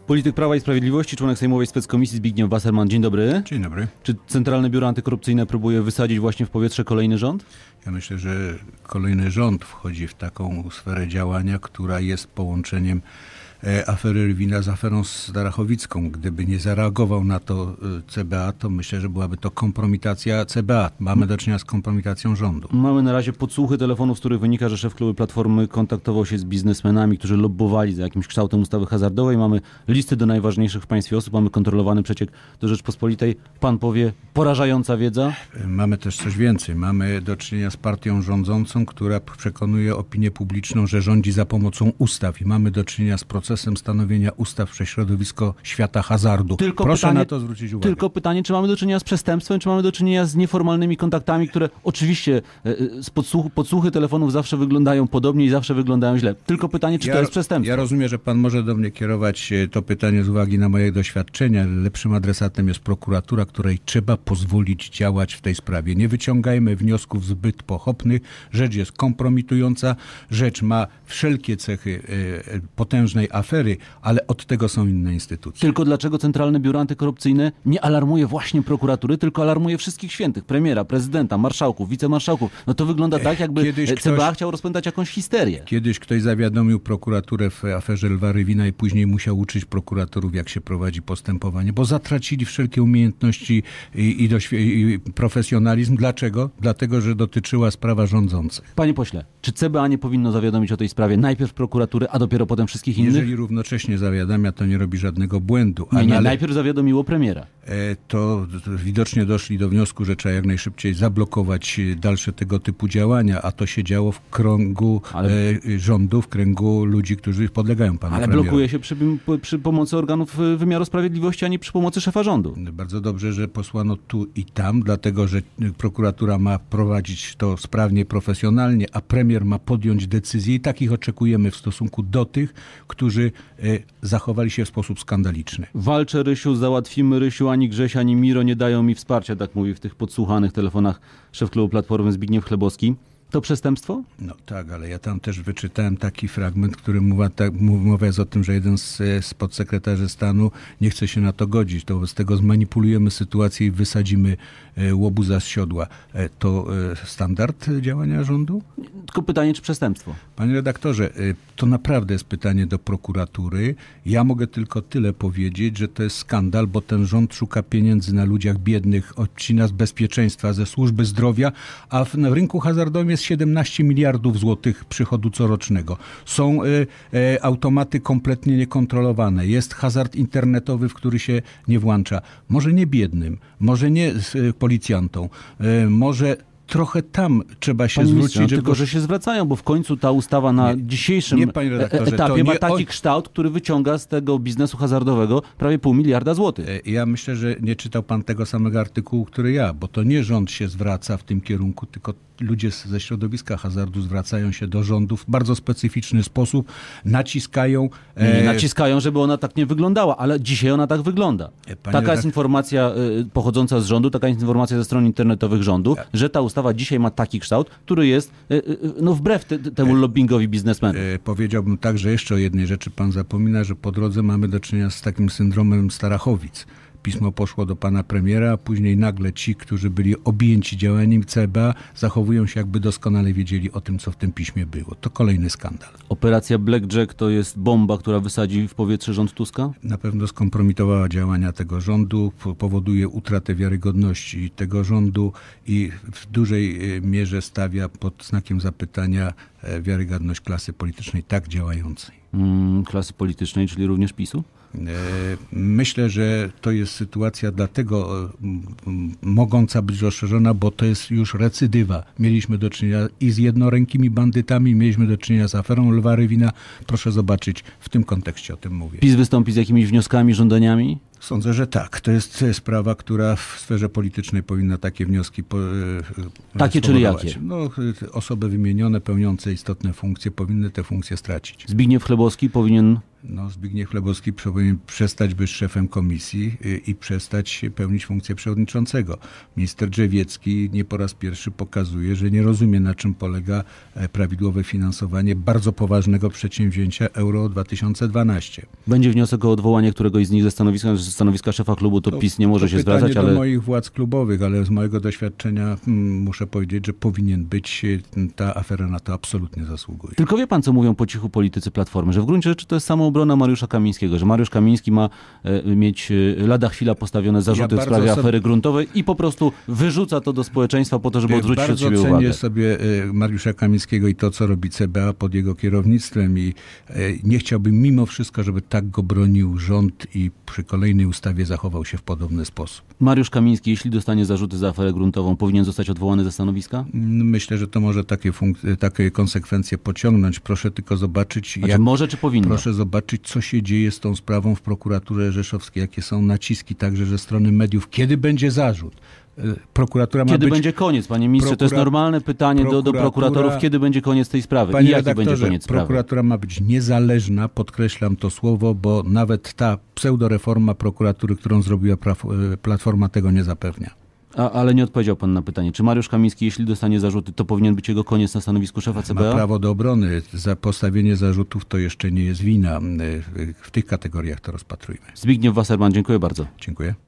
Polityk Prawa i Sprawiedliwości, członek sejmowej speckomisji Zbigniew Wasserman. Dzień dobry. Dzień dobry. Czy Centralne Biuro Antykorupcyjne próbuje wysadzić właśnie w powietrze kolejny rząd? Ja myślę, że kolejny rząd wchodzi w taką sferę działania, która jest połączeniem afery Rywina z aferą starachowicką. Gdyby nie zareagował na to CBA, to myślę, że byłaby to kompromitacja CBA. Mamy do czynienia z kompromitacją rządu. Mamy na razie podsłuchy telefonów, z których wynika, że szef klubu Platformy kontaktował się z biznesmenami, którzy lobbowali za jakimś kształtem ustawy hazardowej. Mamy listy do najważniejszych w państwie osób, mamy kontrolowany przeciek do Rzeczpospolitej. Pan powie, porażająca wiedza? Mamy też coś więcej. Mamy do czynienia z partią rządzącą, która przekonuje opinię publiczną, że rządzi za pomocą ustaw. I mamy do czynienia z procesem stanowienia ustaw przez środowisko świata hazardu. Proszę na to zwrócić uwagę. Tylko pytanie, czy mamy do czynienia z przestępstwem, czy mamy do czynienia z nieformalnymi kontaktami, które oczywiście z podsłuchy telefonów zawsze wyglądają podobnie i zawsze wyglądają źle. Tylko pytanie, czy to jest przestępstwo? Ja rozumiem, że pan może do mnie kierować to pytanie z uwagi na moje doświadczenia. Lepszym adresatem jest prokuratura, której trzeba pozwolić działać w tej sprawie. Nie wyciągajmy wniosków zbyt pochopnych. Rzecz jest kompromitująca. Rzecz ma wszelkie cechy potężnej afery, ale od tego są inne instytucje. Tylko dlaczego Centralne Biuro Antykorupcyjne nie alarmuje właśnie prokuratury, tylko alarmuje wszystkich świętych, premiera, prezydenta, marszałków, wicemarszałków? No to wygląda tak, jakby CBA chciał rozpętać jakąś histerię. Kiedyś ktoś zawiadomił prokuraturę w aferze Lwa Rywina i później musiał uczyć prokuratorów, jak się prowadzi postępowanie, bo zatracili wszelkie umiejętności i profesjonalizm. Dlaczego? Dlatego, że dotyczyła sprawa rządzących. Panie pośle, czy CBA nie powinno zawiadomić o tej sprawie najpierw prokuratury, a dopiero potem wszystkich innych? Jeżeli równocześnie zawiadamia, to nie robi żadnego błędu. Nie, najpierw zawiadomiło premiera. To widocznie doszli do wniosku, że trzeba jak najszybciej zablokować dalsze tego typu działania, a to się działo w kręgu rządu, w kręgu ludzi, którzy podlegają panu premierowi. Blokuje się przy pomocy organów wymiaru sprawiedliwości, a nie przy pomocy szefa rządu. Bardzo dobrze, że posłano tu i tam, dlatego że prokuratura ma prowadzić to sprawnie, profesjonalnie, a premier ma podjąć decyzję i takich oczekujemy w stosunku do tych, którzy zachowali się w sposób skandaliczny. Walczę, Rysiu, załatwimy, Rysiu, ani Grześ, ani Miro nie dają mi wsparcia, tak mówi w tych podsłuchanych telefonach szef klubu Platformy Zbigniew Chlebowski. To przestępstwo? No tak, ale ja tam też wyczytałem taki fragment, który mówi o tym, że jeden z podsekretarzy stanu nie chce się na to godzić. To wobec tego zmanipulujemy sytuację i wysadzimy łobuza z siodła. To standard działania rządu? Tylko pytanie, czy przestępstwo? Panie redaktorze, to naprawdę jest pytanie do prokuratury. Ja mogę tylko tyle powiedzieć, że to jest skandal, bo ten rząd szuka pieniędzy na ludziach biednych, odcina z bezpieczeństwa, ze służby zdrowia, a na rynku hazardowym jest 17 miliardów złotych przychodu corocznego. Są automaty kompletnie niekontrolowane. Jest hazard internetowy, w który się nie włącza. Może nie biednym, może nie policjantom, może trochę tam trzeba się zwrócić. No, tylko, że się zwracają, bo w końcu ta ustawa na dzisiejszym etapie ma taki kształt, który wyciąga z tego biznesu hazardowego prawie 0,5 miliarda złotych. Ja myślę, że nie czytał pan tego samego artykułu, który ja, bo to nie rząd się zwraca w tym kierunku, tylko ludzie ze środowiska hazardu zwracają się do rządu w bardzo specyficzny sposób, naciskają. Nie naciskają, żeby ona tak nie wyglądała, ale dzisiaj ona tak wygląda. Taka jest informacja pochodząca z rządu, taka jest informacja ze stron internetowych rządu, że ta ustawa dzisiaj ma taki kształt, który jest wbrew temu lobbingowi biznesmenów. Powiedziałbym także jeszcze o jednej rzeczy. Pan zapomina, że po drodze mamy do czynienia z takim syndromem Starachowic. Pismo poszło do pana premiera, a później nagle ci, którzy byli objęci działaniem CBA, zachowują się, jakby doskonale wiedzieli o tym, co w tym piśmie było. To kolejny skandal. Operacja Blackjack to jest bomba, która wysadzi w powietrze rząd Tuska? Na pewno skompromitowała działania tego rządu, powoduje utratę wiarygodności tego rządu i w dużej mierze stawia pod znakiem zapytania wiarygodność klasy politycznej tak działającej. Klasy politycznej, czyli również PiS-u? Myślę, że to jest sytuacja dlatego mogąca być rozszerzona, bo to jest już recydywa. Mieliśmy do czynienia i z jednorękimi bandytami, mieliśmy do czynienia z aferą Lwa Rywina. Proszę zobaczyć, w tym kontekście o tym mówię. PiS wystąpi z jakimiś wnioskami, żądaniami? Sądzę, że tak. To jest sprawa, która w sferze politycznej powinna takie wnioski Takie, czyli jakie? Osoby wymienione, pełniące istotne funkcje, powinny te funkcje stracić. Zbigniew Chlebowski powinien No, Zbigniew Chlebowski powinien przestać być szefem komisji i przestać pełnić funkcję przewodniczącego. Minister Drzewiecki nie po raz pierwszy pokazuje, że nie rozumie, na czym polega prawidłowe finansowanie bardzo poważnego przedsięwzięcia Euro 2012. Będzie wniosek o odwołanie któregoś z nich ze stanowiska szefa klubu, to PiS nie może się zwracać, ale... do moich władz klubowych, ale z mojego doświadczenia muszę powiedzieć, że powinien być. Ta afera na to absolutnie zasługuje. Tylko wie pan, co mówią po cichu politycy Platformy, że w gruncie rzeczy to jest samoobrona Mariusza Kamińskiego, że Mariusz Kamiński ma mieć lada chwila postawione zarzuty w sprawie afery gruntowej i po prostu wyrzuca to do społeczeństwa po to, żeby odwrócić od siebie uwagę. Bardzo cenię sobie Mariusza Kamińskiego i to, co robi CBA pod jego kierownictwem i nie chciałbym mimo wszystko, żeby tak go bronił rząd i przy kolejnej ustawie zachował się w podobny sposób. Mariusz Kamiński, jeśli dostanie zarzuty za aferę gruntową, powinien zostać odwołany ze stanowiska? Myślę, że to może takie konsekwencje pociągnąć. Proszę tylko zobaczyć... może czy powinno? Proszę zobaczyć, co się dzieje z tą sprawą w prokuraturze rzeszowskiej, jakie są naciski także ze strony mediów. Kiedy będzie zarzut? Kiedy będzie koniec, panie ministrze? To jest normalne pytanie do prokuratorów. Kiedy będzie koniec tej sprawy? Panie I jaki będzie koniec sprawy? Prokuratura ma być niezależna, podkreślam to słowo, bo nawet ta pseudoreforma prokuratury, którą zrobiła Platforma, tego nie zapewnia. Ale nie odpowiedział pan na pytanie. Czy Mariusz Kamiński, jeśli dostanie zarzuty, to powinien być jego koniec na stanowisku szefa CBA? Ma prawo do obrony. Za postawienie zarzutów to jeszcze nie jest wina. W tych kategoriach to rozpatrujmy. Zbigniew Wasserman, dziękuję bardzo. Dziękuję.